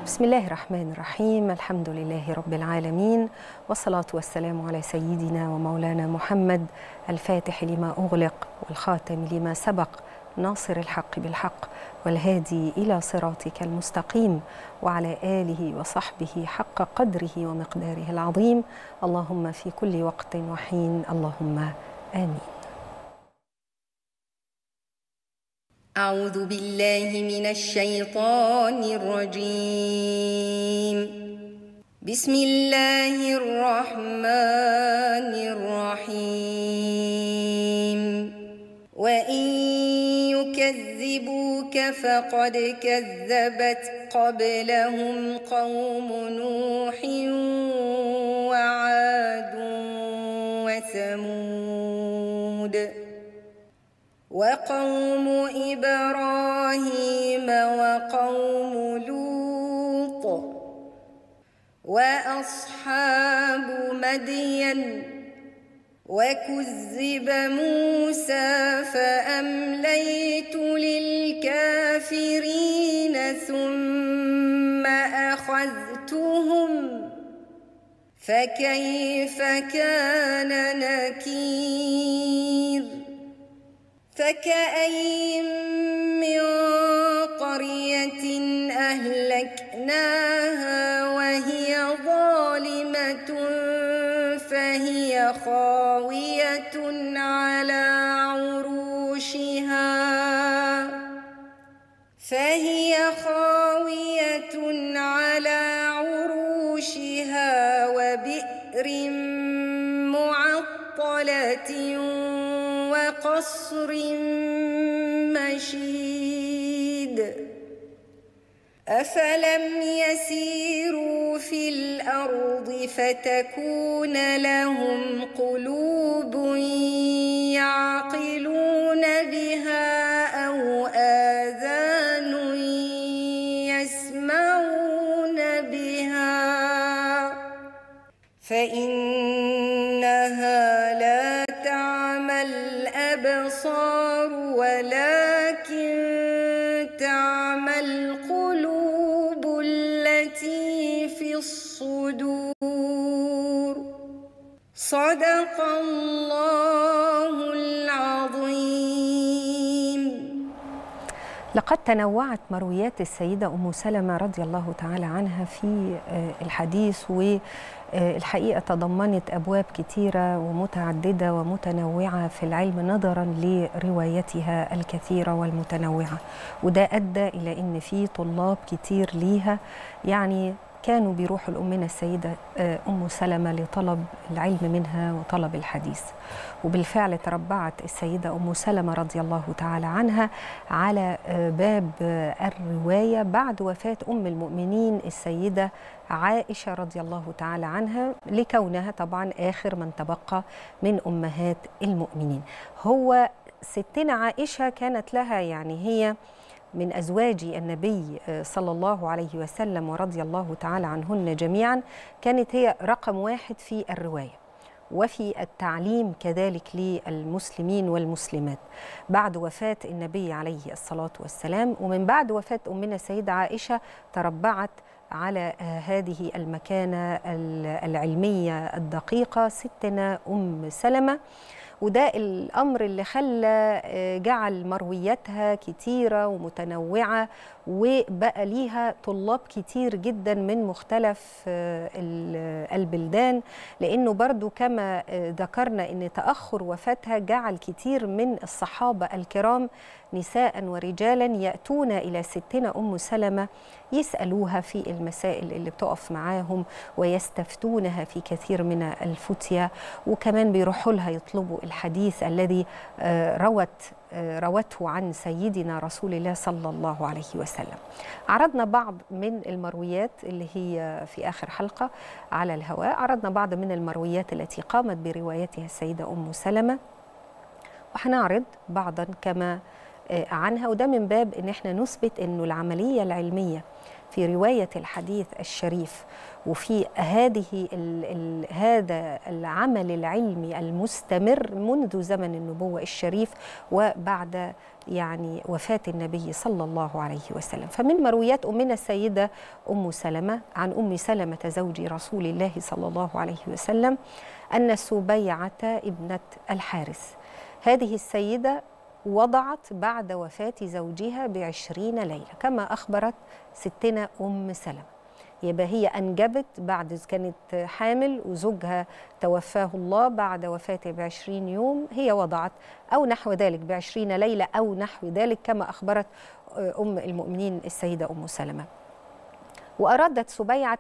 بسم الله الرحمن الرحيم. الحمد لله رب العالمين، والصلاة والسلام على سيدنا ومولانا محمد الفاتح لما أغلق والخاتم لما سبق، ناصر الحق بالحق والهادي إلى صراطك المستقيم، وعلى آله وصحبه حق قدره ومقداره العظيم. اللهم في كل وقت وحين، اللهم آمين. أعوذ بالله من الشيطان الرجيم. بسم الله الرحمن الرحيم. وإن يكذبوك فقد كذبت قبلهم قوم نوح وعاد وثمود وقوم إبراهيم وقوم لوط وأصحاب مدين وكذب موسى فأمليت للكافرين ثم أخذتهم فكيف كان نكير. فكأي من قرية أهلكناها وهي ظالمة فهي خاوية على عروشها وبئر معطلة وقصر مشيد. أفلم يسيروا في الأرض فتكون لهم قلوب يعقلون بها أو آذان يسمعون بها فإنها لا تعمى الأبصار ولكن تعمى القلوب التي في الصدور. صدق الله العظيم. لقد تنوعت مرويات السيدة أم سلمة رضي الله تعالى عنها في الحديث، والحقيقة تضمنت أبواب كتيرة ومتعددة ومتنوعة في العلم نظرا لروايتها الكثيرة والمتنوعة، وده أدى إلى أن في طلاب كتير ليها يعني كانوا بيروحوا لأمنا السيدة أم سلمة لطلب العلم منها وطلب الحديث. وبالفعل تربعت السيدة أم سلمة رضي الله تعالى عنها على باب الرواية بعد وفاة أم المؤمنين السيدة عائشة رضي الله تعالى عنها، لكونها طبعا آخر من تبقى من أمهات المؤمنين. هو ستنا عائشة كانت لها يعني هي من أزواج النبي صلى الله عليه وسلم ورضي الله تعالى عنهن جميعا، كانت هي رقم واحد في الرواية وفي التعليم كذلك للمسلمين والمسلمات بعد وفاة النبي عليه الصلاة والسلام. ومن بعد وفاة أمنا السيدة عائشة تربعت على هذه المكانة العلمية الدقيقة ستنا أم سلمة، وده الأمر اللي خلى جعل مروياتها كتيرة ومتنوعة، وبقى ليها طلاب كتير جدا من مختلف البلدان، لأنه برضو كما ذكرنا أن تأخر وفاتها جعل كتير من الصحابة الكرام نساء ورجالا يأتون إلى ستنا أم سلمة يسألوها في المسائل اللي بتقف معاهم ويستفتونها في كثير من الفتية، وكمان بيروحوا لها يطلبوا الحديث الذي روته عن سيدنا رسول الله صلى الله عليه وسلم. عرضنا بعض من المرويات اللي هي في آخر حلقة على الهواء، عرضنا بعض من المرويات التي قامت بروايتها السيدة أم سلمة، وهنعرض بعضا كما عنها، وده من باب ان احنا نثبت انه العملية العلمية في رواية الحديث الشريف وفي هذا العمل العلمي المستمر منذ زمن النبوة الشريف وبعد يعني وفاة النبي صلى الله عليه وسلم. فمن مرويات أمنا السيدة أم سلمة عن أم سلمة زوج رسول الله صلى الله عليه وسلم أن سبيعة ابنة الحارث هذه السيدة وضعت بعد وفاة زوجها ب20 ليلة كما أخبرت ستنا أم سلمة. يبقى هي أنجبت بعد كانت حامل وزوجها توفاه الله بعد وفاته ب20 يوم، هي وضعت أو نحو ذلك ب20 ليلة أو نحو ذلك كما أخبرت أم المؤمنين السيدة أم سلمة. وأرادت سبيعة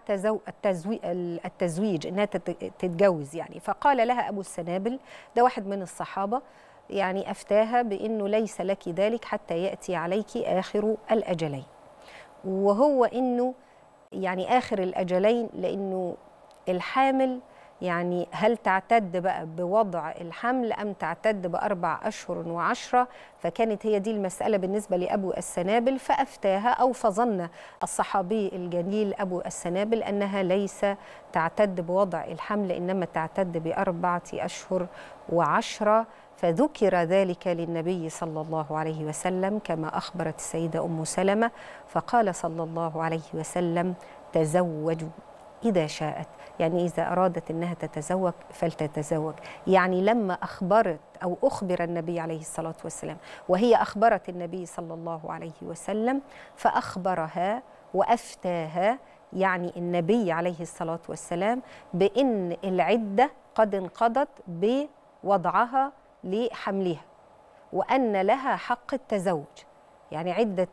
التزويج إنها تتجوز يعني، فقال لها أبو السنابل ده واحد من الصحابة يعني أفتاها بأنه ليس لك ذلك حتى يأتي عليك آخر الأجلين، وهو أنه يعني آخر الأجلين لأنه الحامل يعني هل تعتد بقى بوضع الحمل أم تعتد ب4 أشهر و10، فكانت هي دي المسألة بالنسبة لأبو السنابل، فأفتاها أو فظن الصحابي الجليل أبو السنابل أنها ليس تعتد بوضع الحمل إنما تعتد ب4 أشهر و10، فذكر ذلك للنبي صلى الله عليه وسلم كما أخبرت السيدة أم سلمة، فقال صلى الله عليه وسلم تزوجوا إذا شاءت، يعني إذا أرادت أنها تتزوج فلتتزوج. يعني لما أخبرت أو أخبر النبي عليه الصلاة والسلام وهي أخبرت النبي صلى الله عليه وسلم فأخبرها وأفتاها، يعني النبي عليه الصلاة والسلام بأن العدة قد انقضت بوضعها لحملها وأن لها حق التزوج، يعني عدة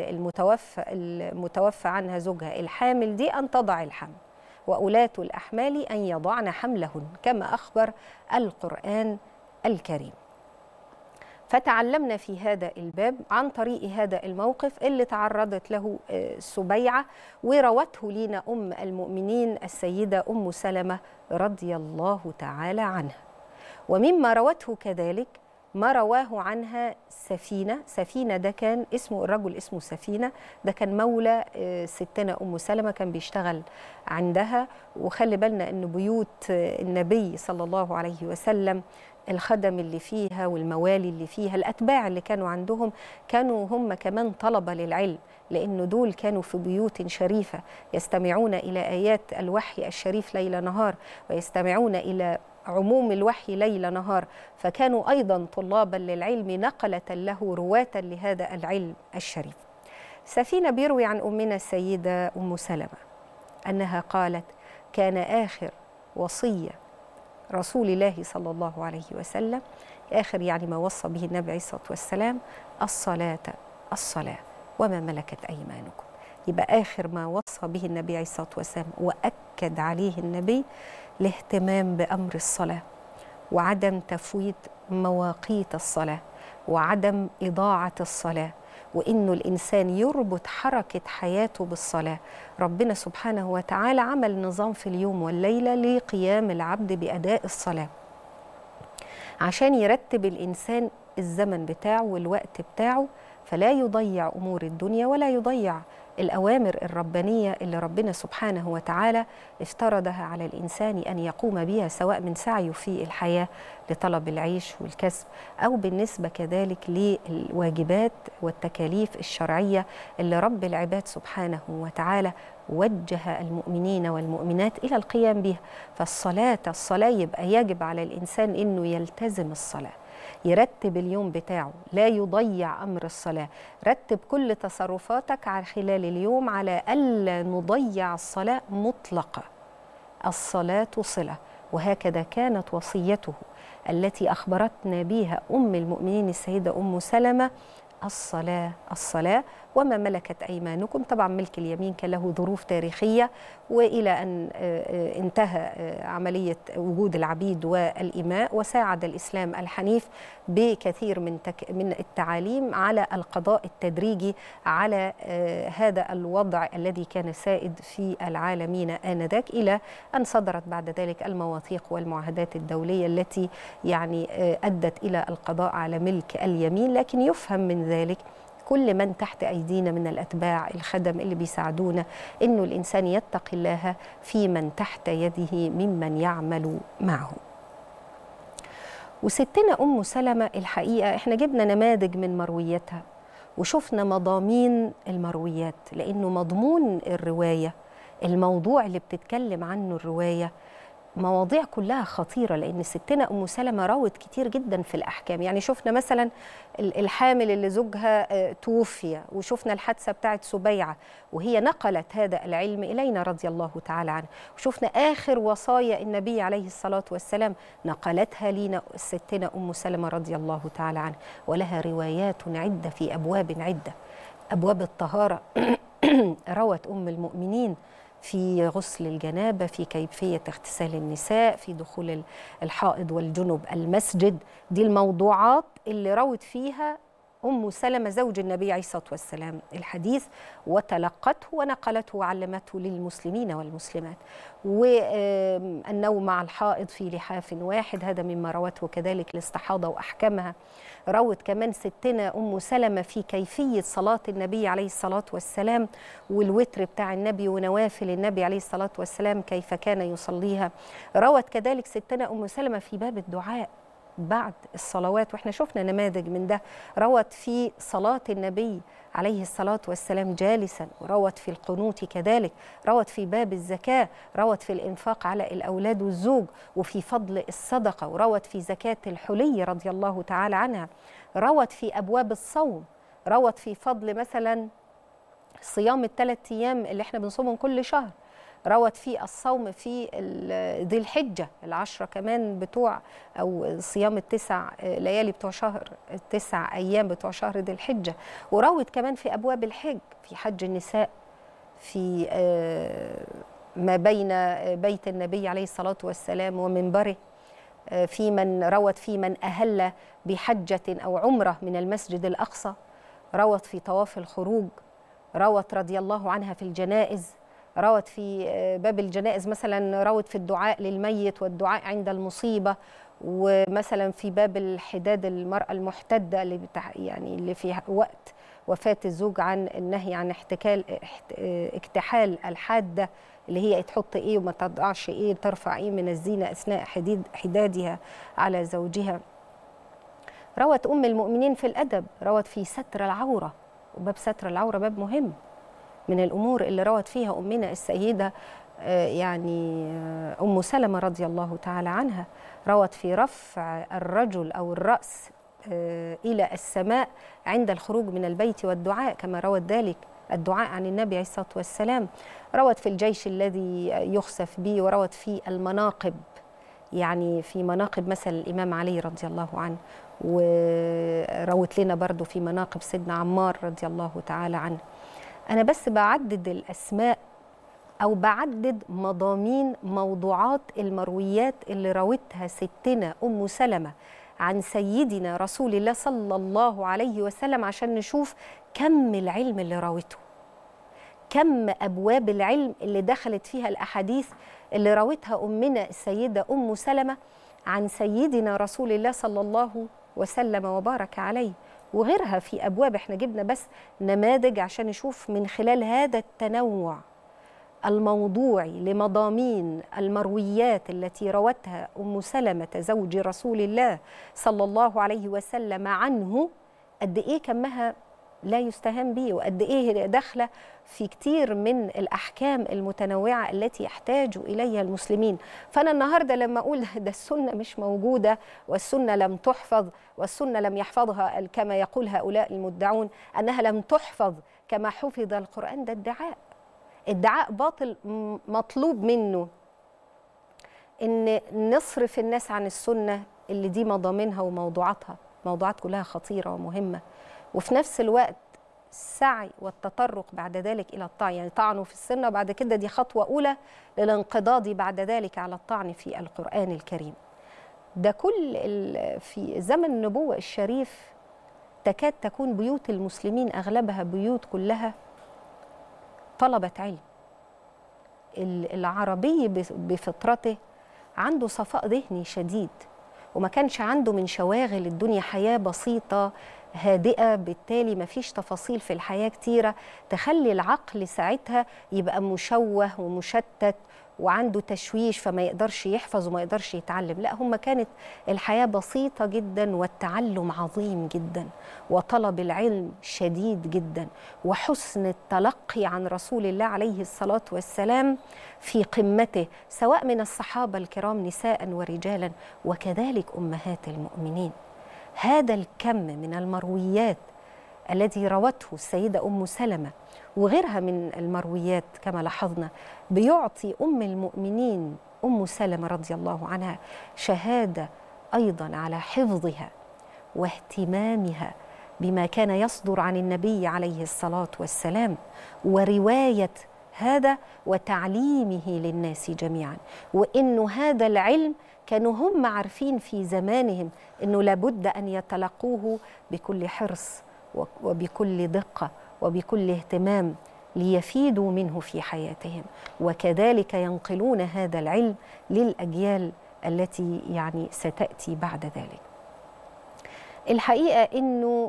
المتوفى عنها زوجها الحامل دي أن تضع الحمل، وأولاة الأحمال أن يضعن حملهن كما أخبر القرآن الكريم. فتعلمنا في هذا الباب عن طريق هذا الموقف اللي تعرضت له سبيعة وروته لنا أم المؤمنين السيدة أم سلمة رضي الله تعالى عنها. ومما روته كذلك ما رواه عنها سفينة ده كان اسمه الرجل اسمه سفينة، ده كان مولى ستنا أم سلمة كان بيشتغل عندها. وخلي بالنا أن بيوت النبي صلى الله عليه وسلم الخدم اللي فيها والموالي اللي فيها الأتباع اللي كانوا عندهم كانوا هم كمان طلبة للعلم، لأنه دول كانوا في بيوت شريفة يستمعون إلى آيات الوحي الشريف ليل نهار ويستمعون إلى عموم الوحي ليل نهار، فكانوا أيضا طلابا للعلم نقلة له رواة لهذا العلم الشريف. سفينة بيروي عن أمنا السيدة أم سلمة أنها قالت كان آخر وصية رسول الله صلى الله عليه وسلم، آخر يعني ما وصى به النبي عليه الصلاة والسلام الصلاة وما ملكت أيمانكم. يبقى آخر ما وصى به النبي عليه الصلاة والسلام وأكد عليه النبي الاهتمام بأمر الصلاة وعدم تفويت مواقيت الصلاة وعدم إضاعة الصلاة، وإنه الإنسان يربط حركة حياته بالصلاة. ربنا سبحانه وتعالى عمل نظام في اليوم والليلة لقيام العبد بأداء الصلاة عشان يرتب الإنسان الزمن بتاعه والوقت بتاعه، فلا يضيع أمور الدنيا ولا يضيع الأوامر الربانية اللي ربنا سبحانه وتعالى افترضها على الإنسان أن يقوم بها، سواء من سعيه في الحياة لطلب العيش والكسب أو بالنسبة كذلك للواجبات والتكاليف الشرعية اللي رب العباد سبحانه وتعالى وجه المؤمنين والمؤمنات إلى القيام بها. فالصلاة يبقى يجب على الإنسان أنه يلتزم الصلاة، يرتب اليوم بتاعه، لا يضيع أمر الصلاة، رتب كل تصرفاتك على خلال اليوم على ألا نضيع الصلاة مطلقة. الصلاة صلة، وهكذا كانت وصيته التي أخبرتنا بها أم المؤمنين السيدة أم سلمة الصلاة وما ملكت أيمانكم. طبعا ملك اليمين كان له ظروف تاريخية، وإلى أن انتهى عملية وجود العبيد والإماء، وساعد الإسلام الحنيف بكثير من التعاليم على القضاء التدريجي على هذا الوضع الذي كان سائد في العالمين آنذاك، إلى أن صدرت بعد ذلك المواثيق والمعاهدات الدولية التي يعني أدت إلى القضاء على ملك اليمين. لكن يفهم من ذلك كل من تحت أيدينا من الأتباع الخدم اللي بيساعدونا، إنه الإنسان يتقي الله في من تحت يده ممن يعمل معه. وستنا أم سلمة الحقيقة إحنا جبنا نماذج من مروياتها وشفنا مضامين المرويات، لأنه مضمون الرواية، الموضوع اللي بتتكلم عنه الرواية، مواضيع كلها خطيرة، لأن ستنا أم سلمة روت كتير جدا في الأحكام. يعني شفنا مثلا الحامل اللي زوجها توفي، وشفنا الحادثة بتاعت سبيعة وهي نقلت هذا العلم إلينا رضي الله تعالى عنها، وشفنا آخر وصايا النبي عليه الصلاة والسلام نقلتها لنا ستنا أم سلمة رضي الله تعالى عنها، ولها روايات عدة في أبواب عدة. أبواب الطهارة روت أم المؤمنين في غسل الجنابة، في كيفية اغتسال النساء، في دخول الحائض والجنب المسجد. دي الموضوعات اللي روت فيها أم سلمة زوج النبي عليه الصلاة والسلام الحديث، وتلقته ونقلته وعلمته للمسلمين والمسلمات. والنوم مع الحائض في لحاف واحد، هذا مما روته كذلك الاستحاضة وأحكامها. روت كمان ستنا أم سلمة في كيفية صلاة النبي عليه الصلاة والسلام، والوتر بتاع النبي ونوافل النبي عليه الصلاة والسلام كيف كان يصليها. روت كذلك ستنا أم سلمة في باب الدعاء بعد الصلوات، واحنا شفنا نماذج من ده. روت في صلاة النبي عليه الصلاة والسلام جالسا، وروت في القنوت كذلك، روت في باب الزكاة، روت في الإنفاق على الأولاد والزوج، وفي فضل الصدقة، وروت في زكاة الحلي رضي الله تعالى عنها. روت في أبواب الصوم، روت في فضل مثلا صيام ال3 أيام اللي احنا بنصومهم كل شهر، روت في الصوم في ذي الحجة ال10 كمان بتوع، أو صيام ال9 ليالي بتوع شهر، ال9 أيام بتوع شهر ذي الحجة. وروت كمان في أبواب الحج، في حج النساء، في ما بين بيت النبي عليه الصلاة والسلام ومنبره، في من روت في من أهل بحجة أو عمرة من المسجد الأقصى. روت في طواف الخروج، روت رضي الله عنها في الجنائز، روت في باب الجنائز مثلا، روت في الدعاء للميت والدعاء عند المصيبة، ومثلا في باب الحداد المرأة المحتدة اللي يعني اللي في وقت وفاة الزوج عن النهي عن اكتحال الحادة، اللي هي تحط ايه وما تضعش ايه، ترفع ايه من الزينة اثناء حدادها على زوجها. روت ام المؤمنين في الادب، روت في ستر العورة، وباب ستر العورة باب مهم من الأمور اللي روت فيها أمنا السيدة يعني أم سلمة رضي الله تعالى عنها. روت في رفع الرجل أو الرأس إلى السماء عند الخروج من البيت والدعاء، كما روت ذلك الدعاء عن النبي عليه الصلاة والسلام. روت في الجيش الذي يخسف به، وروت في المناقب، يعني في مناقب مثل الإمام علي رضي الله عنه، وروت لنا برضو في مناقب سيدنا عمار رضي الله تعالى عنه. أنا بس بعدد الأسماء أو بعدد مضامين موضوعات المرويات اللي روتها ستنا أم سلمة عن سيدنا رسول الله صلى الله عليه وسلم، عشان نشوف كم العلم اللي روته، كم أبواب العلم اللي دخلت فيها الأحاديث اللي روتها أمنا السيدة أم سلمة عن سيدنا رسول الله صلى الله وسلم وبارك عليه، وغيرها في أبواب. احنا جبنا بس نماذج عشان نشوف من خلال هذا التنوع الموضوعي لمضامين المرويات التي روتها أم سلمة زوج رسول الله صلى الله عليه وسلم عنه، قد إيه كمها لا يستهان به، وقد إيه داخلة في كتير من الأحكام المتنوعة التي يحتاج إليها المسلمين. فأنا النهاردة لما أقول ده السنة مش موجودة والسنة لم تحفظ والسنة لم يحفظها كما يقول هؤلاء المدعون أنها لم تحفظ كما حفظ القرآن، ده ادعاء باطل. مطلوب منه إن نصرف الناس عن السنة اللي دي مضامينها وموضوعاتها، موضوعات كلها خطيرة ومهمة، وفي نفس الوقت السعي والتطرق بعد ذلك إلى الطعن، يعني طعنوا في السنة وبعد كده دي خطوة أولى للانقضاض بعد ذلك على الطعن في القرآن الكريم. ده كل في زمن النبوة الشريف تكاد تكون بيوت المسلمين أغلبها بيوت كلها طلبة علم. العربي بفطرته عنده صفاء ذهني شديد، وما كانش عنده من شواغل الدنيا حياة بسيطة هادئة، بالتالي ما فيش تفاصيل في الحياة كتيرة تخلي العقل ساعتها يبقى مشوه ومشتت وعنده تشويش، فما يقدرش يحفظ وما يقدرش يتعلم. لا، هم كانت الحياة بسيطة جدا والتعلم عظيم جدا وطلب العلم شديد جدا وحسن التلقي عن رسول الله عليه الصلاة والسلام في قمته، سواء من الصحابة الكرام نساء ورجالا وكذلك أمهات المؤمنين. هذا الكم من المرويات الذي روته السيدة أم سلمة وغيرها من المرويات كما لاحظنا بيعطي أم المؤمنين أم سلمة رضي الله عنها شهادة أيضا على حفظها واهتمامها بما كان يصدر عن النبي عليه الصلاة والسلام ورواية هذا وتعليمه للناس جميعا، وإنه هذا العلم كانوا هم عارفين في زمانهم إنه لابد أن يتلقوه بكل حرص وبكل دقة وبكل اهتمام ليفيدوا منه في حياتهم، وكذلك ينقلون هذا العلم للأجيال التي يعني ستأتي بعد ذلك. الحقيقة إنه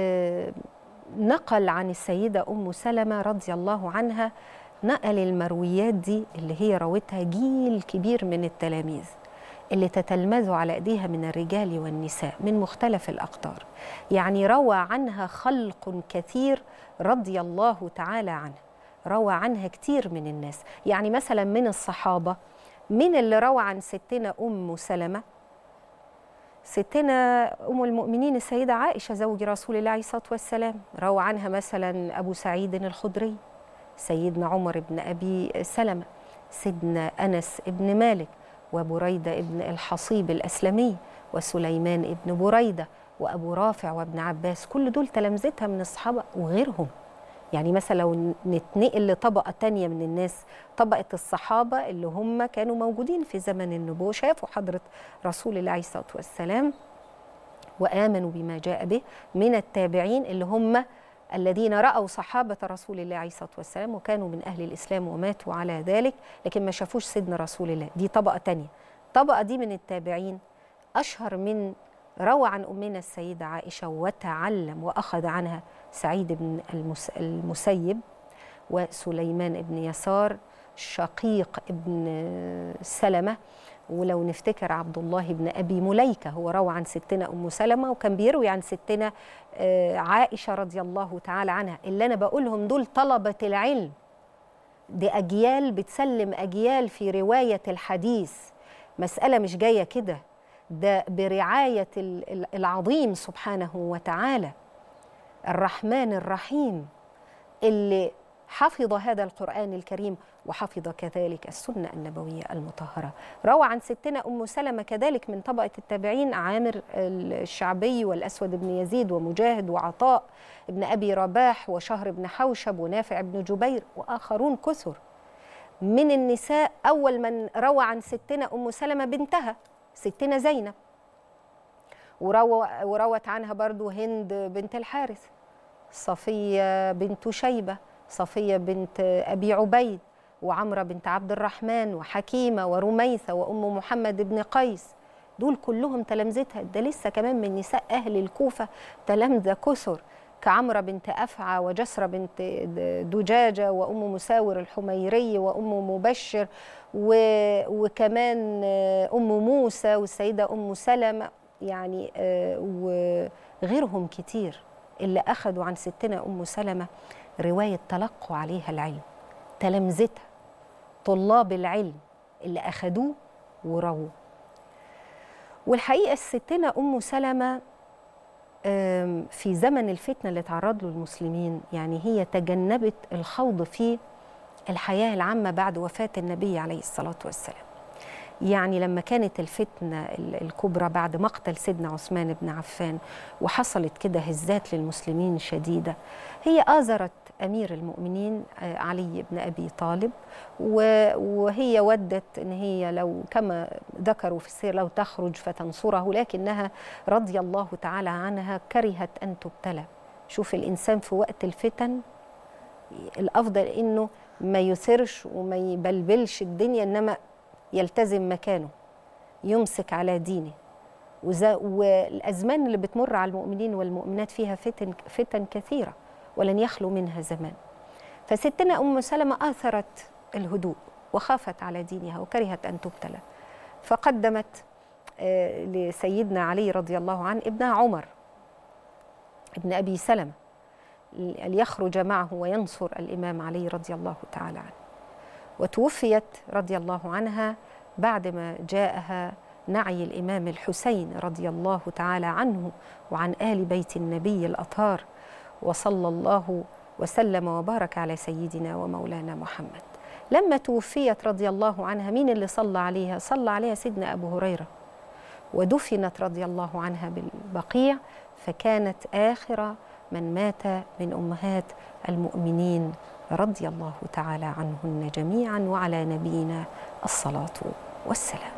نقل عن السيدة أم سلمة رضي الله عنها، نقل المرويات دي اللي هي روتها جيل كبير من التلاميذ اللي تتلمذوا على ايديها من الرجال والنساء من مختلف الأقطار. يعني روى عنها خلق كثير رضي الله تعالى عنه، روى عنها كتير من الناس. يعني مثلا من الصحابة من اللي روى عن ستنا أم سلمة؟ ستنا أم المؤمنين السيدة عائشة زوج رسول الله عليه الصلاة والسلام، روى عنها مثلا أبو سعيد الخدري، سيدنا عمر بن أبي سلمة، سيدنا أنس بن مالك، وبريدة ابن الحصيب الأسلمي، وسليمان ابن بريدة، وأبو رافع وابن عباس. كل دول تلامذتها من الصحابة وغيرهم. يعني مثلا لو نتنقل لطبقة تانية من الناس، طبقة الصحابة اللي هم كانوا موجودين في زمن النبوة، شافوا حضرة رسول الله عليه الصلاة والسلام وآمنوا بما جاء به، من التابعين اللي هم الذين رأوا صحابة رسول الله عليه الصلاة والسلام وكانوا من أهل الإسلام وماتوا على ذلك، لكن ما شافوش سيدنا رسول الله. دي طبقة تانية. طبقة دي من التابعين أشهر من روى عن أمنا السيدة عائشة وتعلم وأخذ عنها سعيد بن المسيب، وسليمان بن يسار، شقيق ابن سلمة، ولو نفتكر عبد الله بن أبي مليكة هو روى عن ستنا أم سلمة وكان بيروي عن ستنا عائشة رضي الله تعالى عنها. اللي أنا بقولهم دول طلبة العلم، دي أجيال بتسلم أجيال في رواية الحديث، مسألة مش جاية كده، ده برعاية العظيم سبحانه وتعالى الرحمن الرحيم اللي حفظ هذا القرآن الكريم وحفظ كذلك السنة النبوية المطهرة. روى عن ستنا أم سلمة كذلك من طبقة التابعين عامر الشعبي والأسود بن يزيد ومجاهد وعطاء بن أبي رباح وشهر بن حوشب ونافع بن جبير وآخرون كثر. من النساء أول من روى عن ستنا أم سلمة بنتها ستنا زينب، وروت عنها برضو هند بنت الحارث، صفية بنت شيبة، صفية بنت أبي عبيد، وعمرة بنت عبد الرحمن، وحكيمة ورميثة وأم محمد بن قيس. دول كلهم تلامذتها. ده لسه كمان من نساء أهل الكوفة تلامذة كثر كعمرة بنت أفعى وجسرة بنت دجاجة وأم مساور الحميري وأم مبشر وكمان أم موسى والسيدة أم سلمة، يعني وغيرهم كتير اللي أخذوا عن ستنا أم سلمة رواية تلقوا عليها العلم، تلامذتها طلاب العلم اللي أخذوه ورووه. والحقيقة الستنا أم سلمة في زمن الفتنة اللي تعرض له المسلمين، يعني هي تجنبت الخوض في الحياة العامة بعد وفاة النبي عليه الصلاة والسلام. يعني لما كانت الفتنة الكبرى بعد مقتل سيدنا عثمان بن عفان وحصلت كده هزات للمسلمين شديدة، هي آزرت أمير المؤمنين علي بن أبي طالب، وهي ودت إن هي لو كما ذكروا في السير لو تخرج فتنصره، لكنها رضي الله تعالى عنها كرهت أن تبتلى. شوف الإنسان في وقت الفتن الأفضل إنه ما يثرش وما يبلبلش الدنيا، إنما يلتزم مكانه، يمسك على دينه والأزمان اللي بتمر على المؤمنين والمؤمنات فيها فتن كثيرة ولن يخلو منها زمان. فستنا أم سلمة آثرت الهدوء وخافت على دينها وكرهت أن تبتلى، فقدمت لسيدنا علي رضي الله عنه ابنها عمر ابن أبي سلمة ليخرج معه وينصر الإمام علي رضي الله تعالى عنه. وتوفيت رضي الله عنها بعدما جاءها نعي الإمام الحسين رضي الله تعالى عنه وعن آل بيت النبي الأطهار، وصلى الله وسلم وبارك على سيدنا ومولانا محمد. لما توفيت رضي الله عنها مين اللي صلى عليها؟ صلى عليها سيدنا أبو هريرة، ودفنت رضي الله عنها بالبقيع، فكانت آخر من مات من أمهات المؤمنين رضي الله تعالى عنهن جميعا، وعلى نبينا الصلاة والسلام.